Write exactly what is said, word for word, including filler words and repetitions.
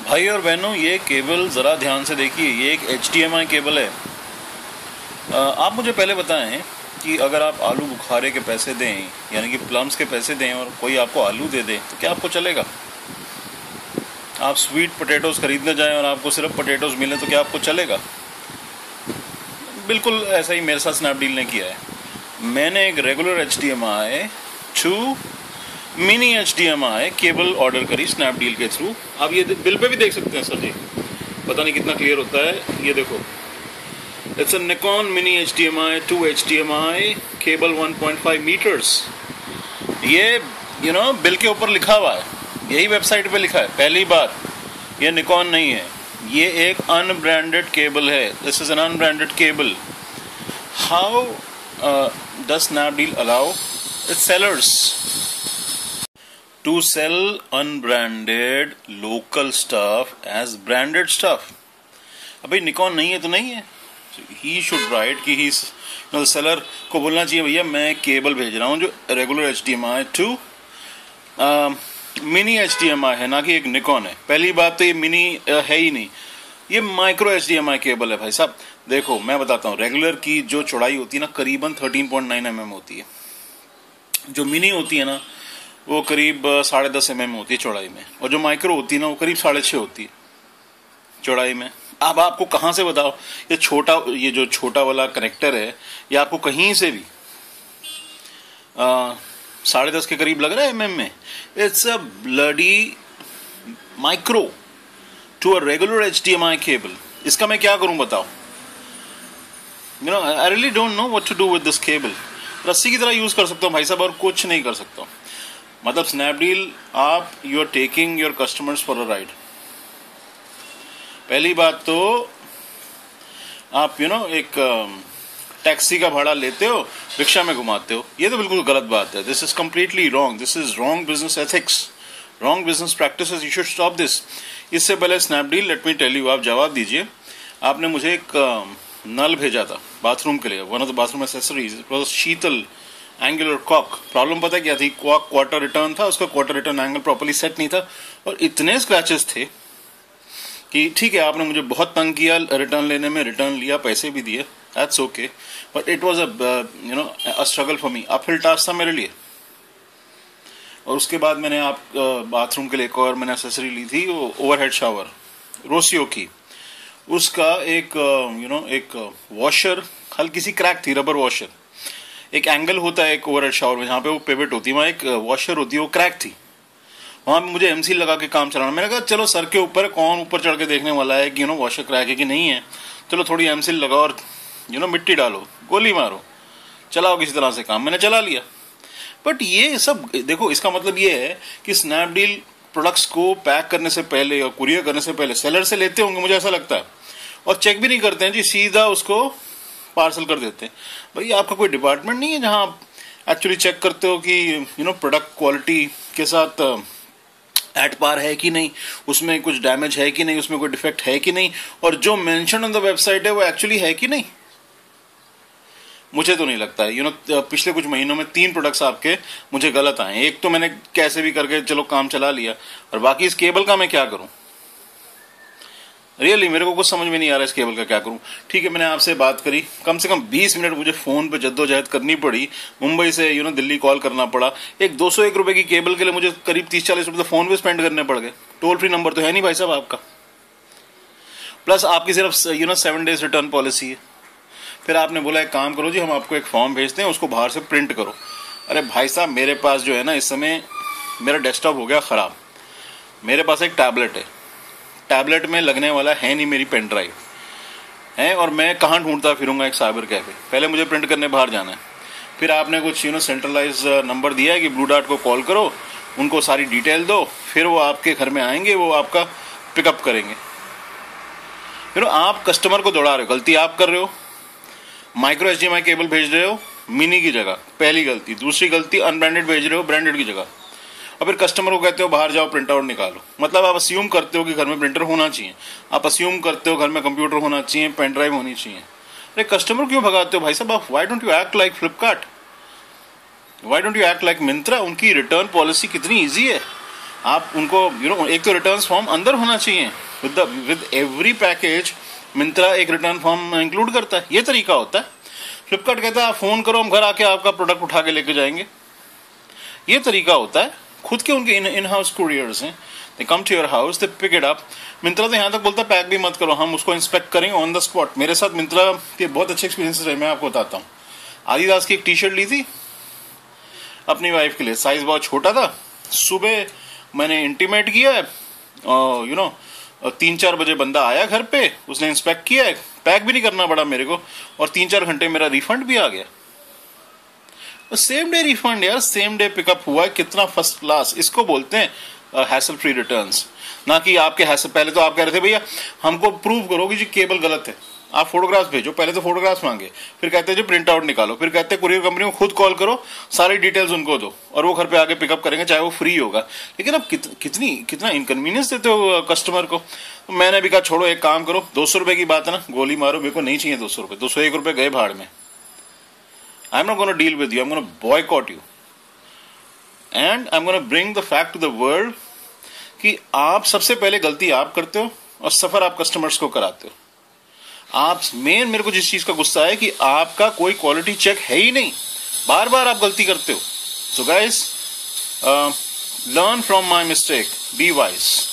भाई और बहनों, ये केबल ज़रा ध्यान से देखिए। ये एक H D M I cable है। आ, आप मुझे पहले बताएं कि अगर आप आलू बुखारे के पैसे दें, यानी कि प्लम्स के पैसे दें, और कोई आपको आलू दे दे तो क्या आपको चलेगा? आप स्वीट पोटैटोज़ खरीदने जाएं और आपको सिर्फ पोटैटोज़ मिले तो क्या आपको चलेगा? बिल्कुल ऐसा ही मेरे साथ स्नैपडील ने किया है। मैंने एक regular H D M I to mini H D M I cable order करी स्नैपडील के थ्रू। आप ये बिल पे भी देख सकते हैं सर जी, पता नहीं कितना क्लियर होता है। ये देखो, it's a Nikon mini H D M I to H D M I cable one point five metres. ये यू नो बिल के ऊपर लिखा हुआ है, यही वेबसाइट पे लिखा है। पहली बार ये निकॉन नहीं है, ये एक अनब्रांडेड केबल है। This is an unbranded cable. How does Snapdeal allow its sellers to sell unbranded local stuff as branded stuff? अभी निकॉन नहीं है तो नहीं है। He should write कि he's you know, seller को बोलना चाहिए, भैया मैं केबल भेज रहा हूँ जो regular H D M I to mini H D M I है, ना कि एक निकॉन है। पहली बात तो ये मिनी uh, है ही नहीं, ये micro H D M I cable है। भाई साहब देखो, मैं बताता हूँ, रेगुलर की जो चौड़ाई होती है ना, करीबन thirteen point nine M M होती है। जो मिनी होती है ना, वो करीब साढ़े दस एम एम होती है चौड़ाई में, और जो माइक्रो होती है ना, वो करीब साढ़े छः होती है चौड़ाई में। अब आपको कहाँ से बताओ, ये छोटा ये जो छोटा वाला कनेक्टर है, ये आपको कहीं से भी साढ़े दस के करीब लग रहा है एम एम में। It's a bloody micro to a regular H D M I cable. इसका मैं क्या करूं बताओ? You know I really don't know what to do with this cable. रस्सी की तरह यूज कर सकता हूँ भाई साहब, और कुछ नहीं कर सकता हूँ। मतलब स्नैपडील, आप you are taking your customers for a ride. पहली बात तो आप यू you नो know, एक टैक्सी का भाड़ा लेते हो, रिक्शा में घुमाते हो। ये तो बिल्कुल गलत बात है। This is completely wrong. This is wrong business ethics, wrong business practices. You should stop this. इससे पहले Snapdeal, let me tell you, आप जवाब दीजिए। आपने मुझे एक uh, नल भेजा था बाथरूम के लिए, one of the bathroom accessories. It was Sheetal angular cock. Problem पता क्या थी? कॉक क्वार्टर रिटर्न था, उसका quarter return angle properly set नहीं था, और इतने स्क्रैचेस थे कि ठीक है, आपने मुझे बहुत तंग किया रिटर्न लेने में, रिटर्न लिया, पैसे भी दिए, that's okay, but it was a you know a struggle for me. Uphill task था मेरे लिए। और उसके बाद मैंने आप बाथरूम के लिए एक और मैंने एसेसरी ली थी, वो ओवरहेड शावर रोसियो की। उसका एक यू नो एक वॉशर, हल्की सी क्रैक थी, रबर वॉशर। एक एंगल होता है एक ओवरहेड शावर में, जहाँ पे वो पिवट होती है, वहाँ एक वॉशर होती है, वो क्रैक थी। वहाँ पे मुझे एमसील लगा के काम चलाना। मैंने कहा चलो सर के ऊपर, कौन ऊपर चढ़ के देखने वाला है कि यू नो वॉशर क्रैक है कि नहीं है। चलो थोड़ी एमसील लगाओ और यू नो मिट्टी डालो, गोली मारो, चलाओ किसी तरह से काम। मैंने चला लिया। बट ये सब देखो, इसका मतलब ये है कि स्नैपडील प्रोडक्ट्स को पैक करने से पहले और कुरियर करने से पहले सेलर से लेते होंगे, मुझे ऐसा लगता है, और चेक भी नहीं करते हैं जी, सीधा उसको पार्सल कर देते हैं। भाई आपका कोई डिपार्टमेंट नहीं है जहां आप एक्चुअली चेक करते हो कि यू नो प्रोडक्ट क्वालिटी के साथ एट पार है कि नहीं, उसमें कुछ डैमेज है कि नहीं, उसमें कोई डिफेक्ट है कि नहीं, और जो मेंशन ऑन द वेबसाइट है वो एक्चुअली है कि नहीं। मुझे तो नहीं लगता है। यू नो पिछले कुछ महीनों में तीन प्रोडक्ट्स आपके मुझे गलत आए। एक तो मैंने कैसे भी करके चलो काम चला लिया, और बाकी इस केबल का मैं क्या करूं? रियली मेरे को कुछ समझ में नहीं आ रहा इस केबल का क्या करूं। ठीक है, मैंने आपसे बात करी, कम से कम बीस मिनट मुझे फोन पे जद्दोजहद करनी पड़ी। मुंबई से यू नो दिल्ली कॉल करना पड़ा। एक दो सौ एक रुपए की केबल के लिए मुझे करीब तीस चालीस रुपए तो फोन पे स्पेंड करने पड़ गए। टोल फ्री नंबर तो है नहीं भाई साहब आपका, प्लस आपकी सिर्फ you know seven days return policy है। फिर आपने बोला एक काम करो जी, हम आपको एक फॉर्म भेजते हैं, उसको बाहर से प्रिंट करो। अरे भाई साहब, मेरे पास जो है ना, इस समय मेरा डेस्कटॉप हो गया खराब। मेरे पास एक टैबलेट है, टैबलेट में लगने वाला है नहीं मेरी पेन ड्राइव है, और मैं कहाँ ढूंढता फिरूंगा एक साइबर कैफे। पहले मुझे प्रिंट करने बाहर जाना है। फिर आपने कुछ यू नो सेंट्रलाइज नंबर दिया है कि ब्लू डार्ट को कॉल करो, उनको सारी डिटेल दो, फिर वो आपके घर में आएंगे, वो आपका पिकअप करेंगे। यू नो आप कस्टमर को दौड़ा रहे हो, गलती आप कर रहे हो। Micro H D M I cable भेज रहे हो मिनी की जगह, पहली गलती। दूसरी गलती, अनब्रांडेड भेज रहे हो ब्रांडेड की जगह, और फिर कस्टमर को कहते हो बाहर जाओ प्रिंट आउट निकालो। मतलब आप अस्यूम करते हो कि घर में प्रिंटर होना चाहिए, आप अस्यूम करते हो घर में कंप्यूटर होना चाहिए, पेन ड्राइव होनी चाहिए। अरे कस्टमर क्यों भगाते हो भाई साहब आप? Why don't you act like Flipkart? Why don't you act like Myntra? उनकी रिटर्न पॉलिसी कितनी ईजी है। आप उनको यू नो एक तो रिटर्न फॉर्म अंदर होना चाहिए with with every package. Myntra एक रिटर्न फॉर्म इंक्लूड करता है, ये तरीका होता है। फ्लिपकार्ट कहता है आप फोन करो, हम घर आके आपका प्रोडक्ट उठा के लेके जाएंगे, ये तरीका होता है। खुद के उनके इन इन हाउस कुरियर्स हैं, they come to your house, they pick it up. Myntra तो यहाँ तक बोलता है पैक भी मत करो, हम उसको इंस्पेक्ट करेंगे ऑन द स्पॉट। मेरे साथ मिंत्रा के बहुत अच्छे एक्सपीरियंसेस रहे, मैं आपको बताता हूँ। आदिदास की एक टी शर्ट ली थी अपनी वाइफ के लिए, साइज बहुत छोटा था। सुबह मैंने इंटीमेट किया है, यू नो तीन चार बजे बंदा आया घर पे, उसने इंस्पेक्ट किया है, पैक भी नहीं करना पड़ा मेरे को, और तीन चार घंटे मेरा रिफंड भी आ गया। सेम डे रिफंड यार, सेम डे पिकअप हुआ है, कितना फर्स्ट क्लास। इसको बोलते हैं हैसल फ्री रिटर्न्स, ना कि आपके हैसल। पहले तो आप कह रहे थे भैया हमको प्रूव करो कि जी केबल गलत है, आप फोटोग्राफ्स भेजो। पहले तो फोटोग्राफ्स मांगे, फिर कहते हैं जी प्रिंट आउट निकालो, फिर कहते हैं कुरियर कंपनी को खुद कॉल करो, सारी डिटेल्स उनको दो और वो घर पे आके पिकअप करेंगे, चाहे वो फ्री होगा। लेकिन अब कित, कितनी कितना इनकन्वीनियंस देते हो कस्टमर को। तो मैंने भी कहा छोड़ो, एक काम करो, दो सौ रुपए की बात है ना, गोली मारो, मेरे को नहीं चाहिए दो सौ रुपए, दो सौ एक रुपए गए भाड़ में। I'm not going to deal with you. I'm going to boycott you. And I'm going to bring the fact to the world कि आप सबसे पहले गलती आप करते हो और सफर आप कस्टमर्स को कराते हो। आप मेन मेरे को जिस चीज का गुस्सा है कि आपका कोई क्वालिटी चेक है ही नहीं, बार बार आप गलती करते हो। So guys, uh, learn from my mistake. Be wise.